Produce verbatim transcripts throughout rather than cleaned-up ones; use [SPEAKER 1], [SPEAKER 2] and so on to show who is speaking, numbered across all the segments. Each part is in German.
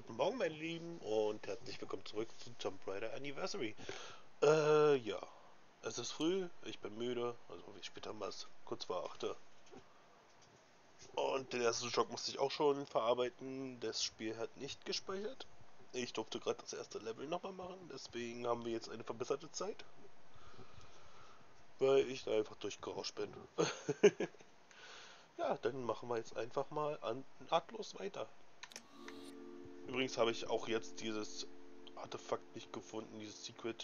[SPEAKER 1] Guten Morgen, meine Lieben, und herzlich willkommen zurück zu Tomb Raider Anniversary. Äh, ja. Es ist früh, ich bin müde, also wie spät haben wir es? Kurz vor acht. Und den ersten Schock musste ich auch schon verarbeiten. Das Spiel hat nicht gespeichert. Ich durfte gerade das erste Level nochmal machen, deswegen haben wir jetzt eine verbesserte Zeit. Weil ich da einfach durchgerauscht bin. Ja, dann machen wir jetzt einfach mal an, nahtlos weiter. Übrigens habe ich auch jetzt dieses Artefakt nicht gefunden, dieses Secret.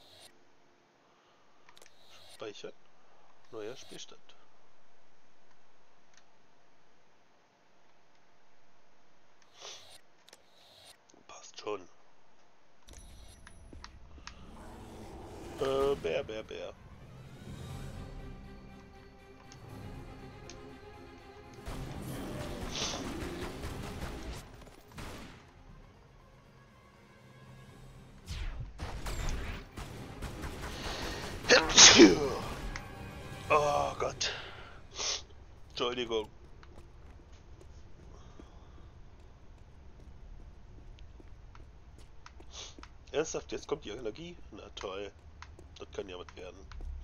[SPEAKER 1] Speichern. Neuer Spielstand. Passt schon. Äh, Bär, Bär, Bär. Oh Gott. Entschuldigung. Ernsthaft, jetzt kommt die Energie? Na toll. Das kann ja was werden.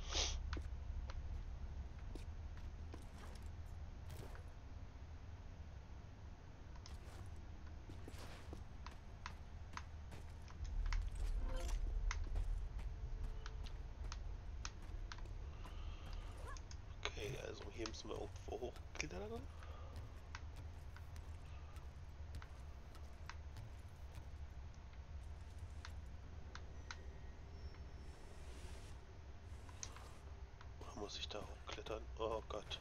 [SPEAKER 1] Okay, also hier müssen wir irgendwo hochklettern. Oder muss ich da hochklettern? Oh Gott.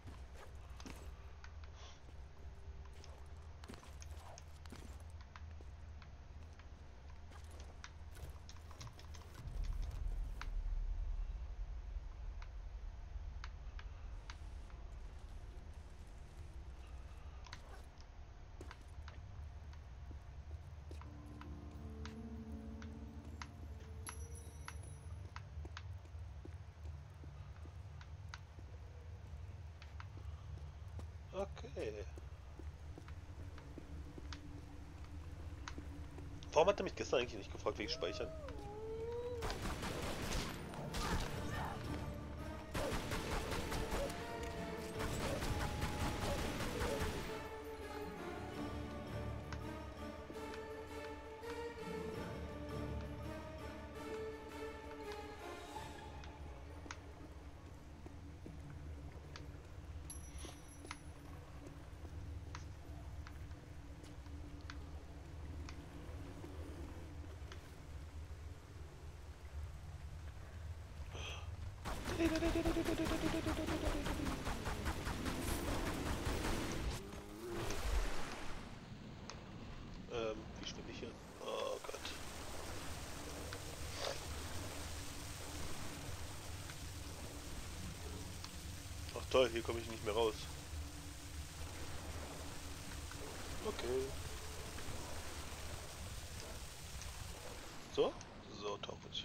[SPEAKER 1] Okay. Warum hat er mich gestern eigentlich nicht gefragt, wie ich speichern? Ähm, wie schwimme ich hier? Oh Gott. Ach toll, hier komme ich nicht mehr raus. Okay. So? So tauche ich.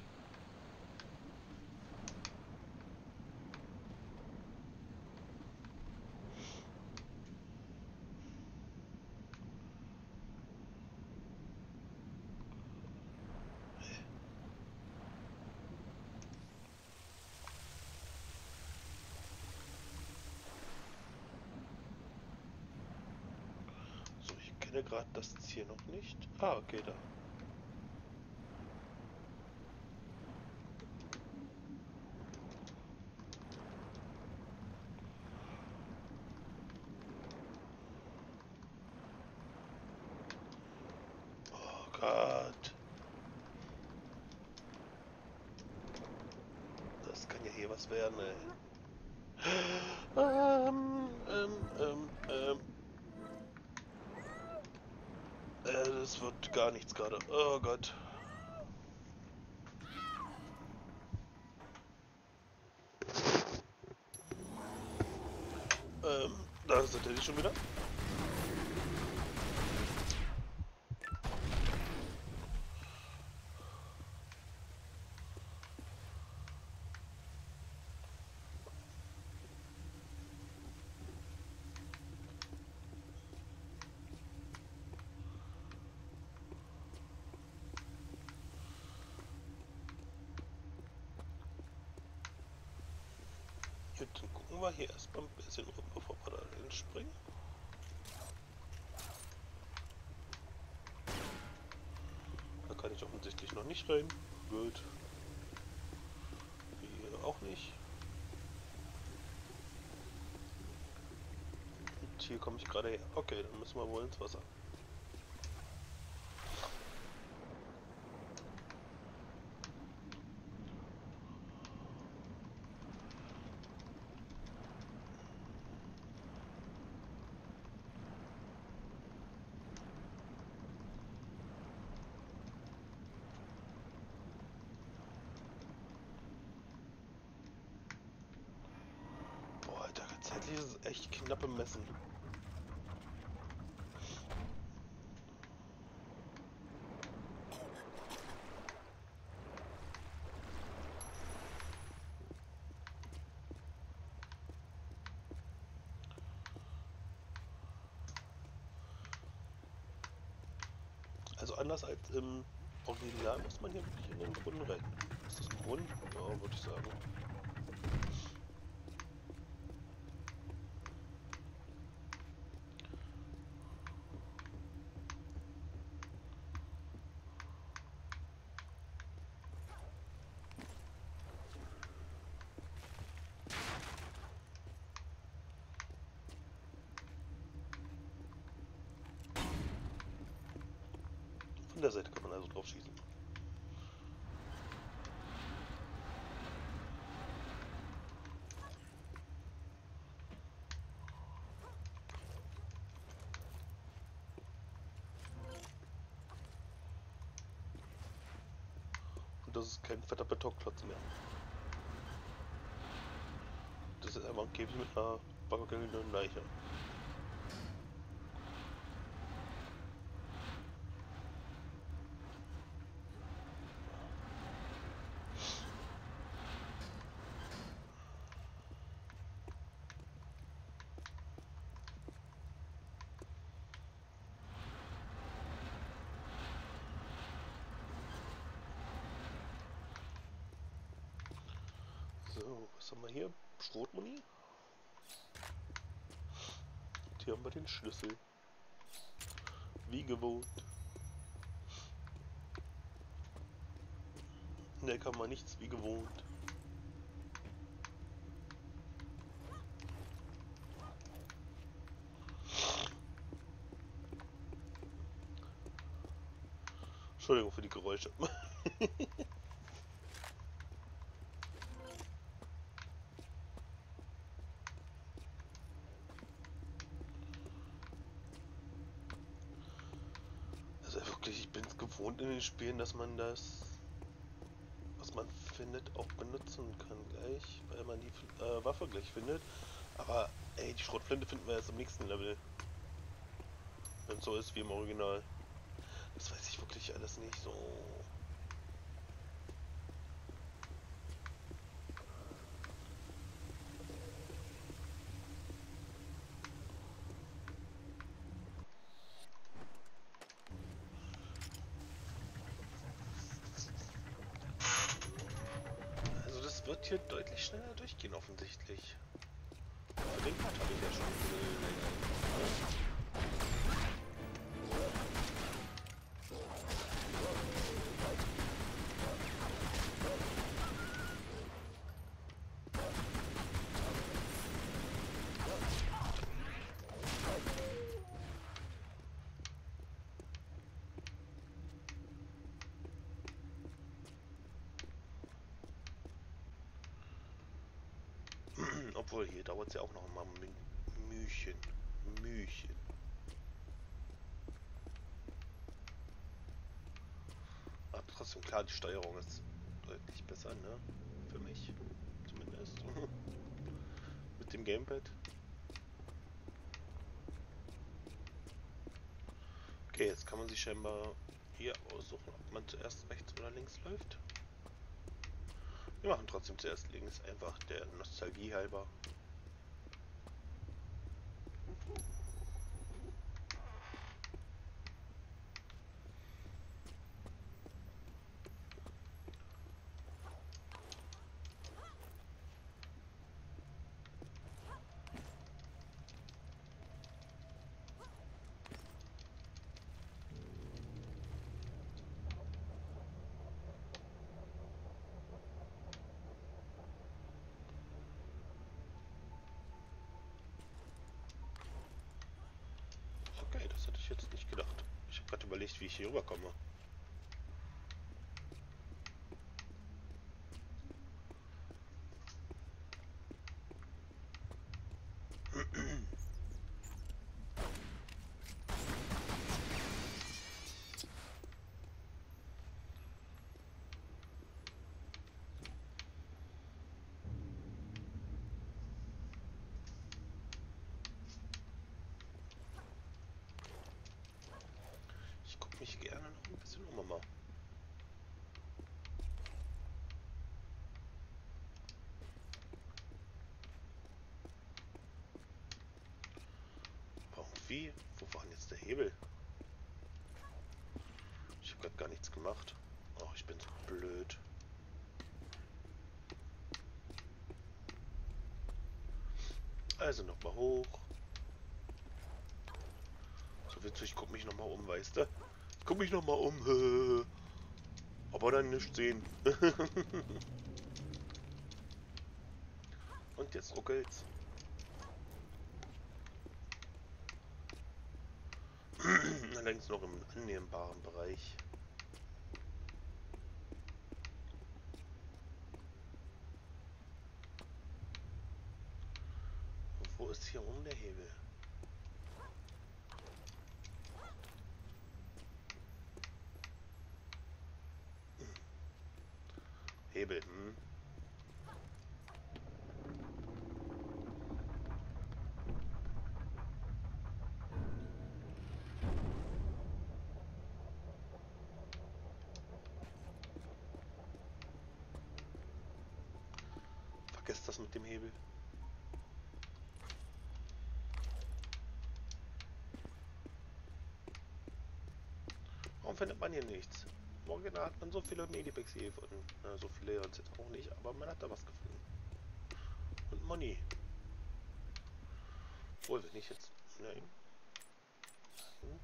[SPEAKER 1] So, ich kenne gerade das Ziel noch nicht. Ah, okay, da. Oh Gott. Das kann ja hier was werden, ey. Ähm, ähm, ähm, ähm. Äh, das wird gar nichts gerade. Oh Gott. Ähm, da sind die schon wieder. gucken wir hier erstmal ein bisschen rum, bevor wir da hinspringen. Da kann ich offensichtlich noch nicht rein. Gut. Hier auch nicht. Und hier komme ich gerade her. Okay, dann müssen wir wohl ins Wasser. Boah, Alter, tatsächlich ist es echt knapp im Messen. Also anders als im Original muss man hier wirklich in den Brunnen rennen. Ist das ein Brunnen? Ja, würde ich sagen. Von der Seite kann man also drauf schießen. Und das ist kein fetter Betonklotz mehr. Das ist einfach ein Käfig mit einer wackelnden Leiche. So, was haben wir hier? Schrotmuni. Und hier haben wir den Schlüssel. Wie gewohnt. Ne, kann man nichts wie gewohnt. Entschuldigung für die Geräusche. Also wirklich, ich bin es gewohnt in den Spielen, dass man das, was man findet, auch benutzen kann gleich, weil man die äh, Waffe gleich findet. Aber ey, die Schrotflinte finden wir erst im nächsten Level. Wenn es so ist wie im Original. Das weiß ich wirklich alles nicht so. Also das wird hier deutlich schneller durchgehen offensichtlich. Aber den Part habe ich ja schon länger. Obwohl, hier dauert es ja auch noch mal ein Mühchen. Mühchen. Aber trotzdem klar, die Steuerung ist deutlich besser, ne? Für mich. Zumindest. Mit dem Gamepad. Okay, jetzt kann man sich scheinbar hier aussuchen, ob man zuerst rechts oder links läuft. Wir machen trotzdem zuerst links, einfach der Nostalgie halber. überlegt, wie ich hier rüberkomme. Ich gucke mich gerne noch ein bisschen um, Mama. Wie? Wo war denn jetzt der Hebel? Ich habe gerade gar nichts gemacht. Ach, ich bin so blöd. Also nochmal hoch. So witzig, ich guck mich nochmal um, weißt du? Ich guck mich nochmal um. Aber dann nichts sehen. Und jetzt ruckelt's. Allerdings noch im annehmbaren Bereich. Wo ist hier oben der Hebel? Hebel, hm? Vergesst das mit dem Hebel. Warum findet man hier nichts? Morgen hat man so viele Medipacks hier gefunden. Na, so viele jetzt auch nicht, aber man hat da was gefunden. Und Money. Wohl, wenn ich jetzt... Nein. Hm.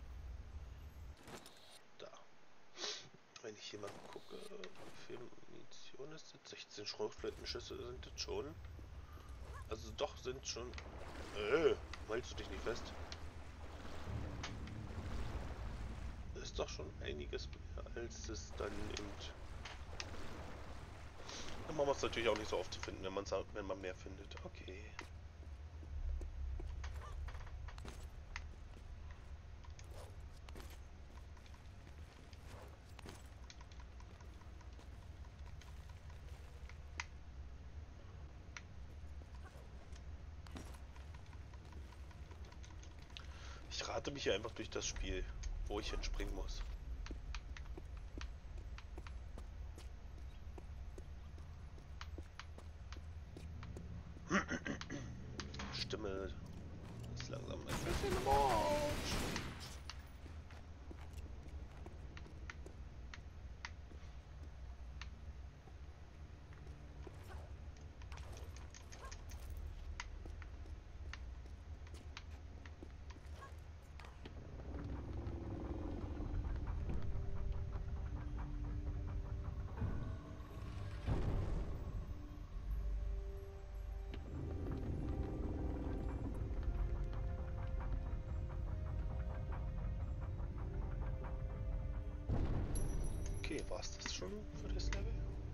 [SPEAKER 1] Da. Wenn ich hier mal gucke, wie viel Munition ist das? sechzehn Schrotflintenschüsse sind das schon. Also doch sind schon... Äh, hältst du dich nicht fest? Das ist doch schon einiges mehr, als es dann eben... Und man muss natürlich auch nicht so oft zu finden, wenn man wenn man mehr findet. Okay. Ich rate mich hier einfach durch das Spiel, wo ich hinspringen muss. Stimme ist langsam ein bisschen im Arsch. Okay, war es das schon für das Level?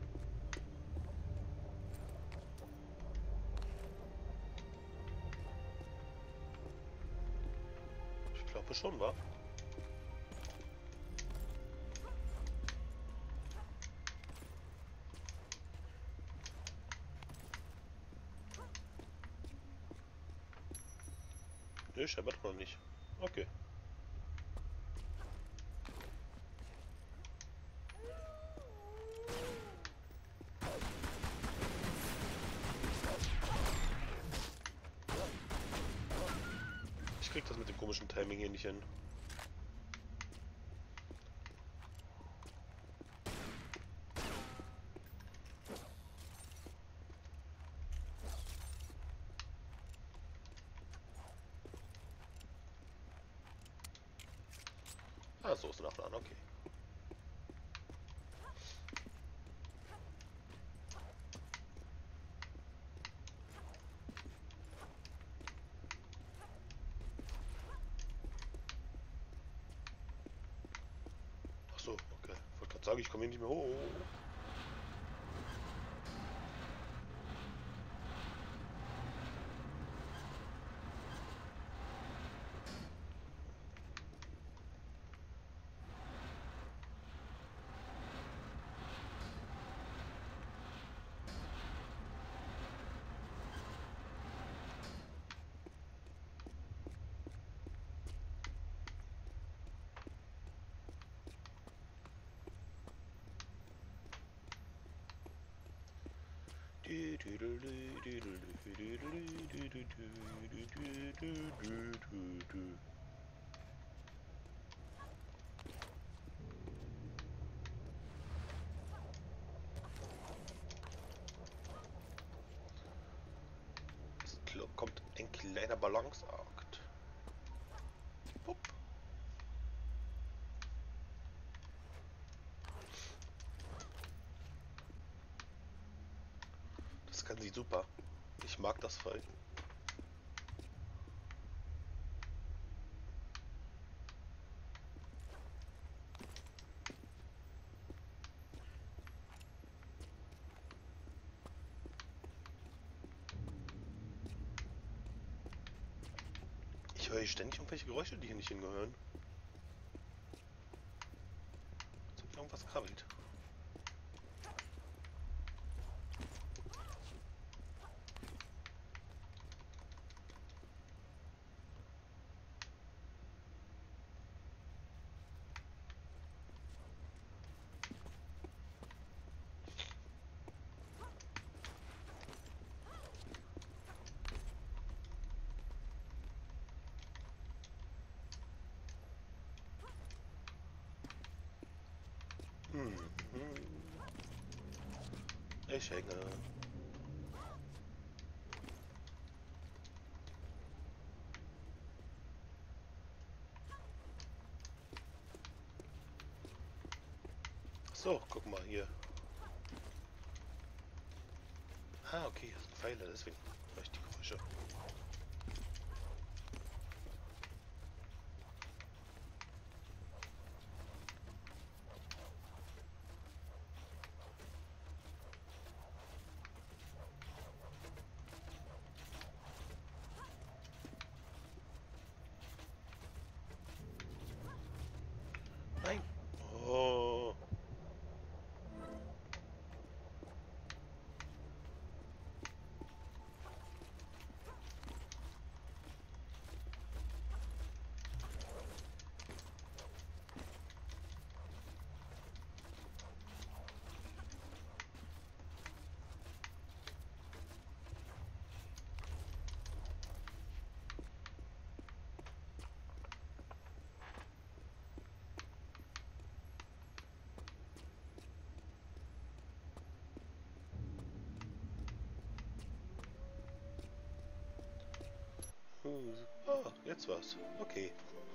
[SPEAKER 1] Ich glaube schon, war. Nö, scheinbar noch nicht. Okay. Ich krieg das mit dem komischen Timing hier nicht hin. Ah, so ist nach an, okay. Ich sage, ich komme hier nicht mehr hoch. Es kommt ein kleiner Balanceakt. Pup. Das kann sie super. Ich mag das voll. Ich höre hier ständig irgendwelche Geräusche, die hier nicht hingehören. Als ob irgendwas krabbelt. Hm. Ich hänge. So, guck mal hier. Ah, okay, das sind Pfeile, deswegen höre ich die Geräusche. Nein. Oh. Ah, jetzt war's. Okay.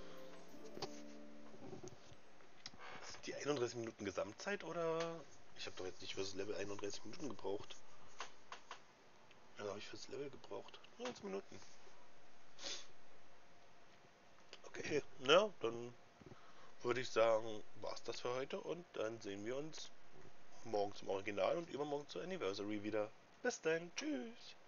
[SPEAKER 1] Sind die einunddreißig Minuten Gesamtzeit oder? Ich habe doch jetzt nicht fürs Level einunddreißig Minuten gebraucht. Ja, habe ich fürs Level gebraucht. neunzehn Minuten. Okay, na, dann würde ich sagen, war's das für heute und dann sehen wir uns morgen zum Original und übermorgen zur Anniversary wieder. Bis dann, tschüss.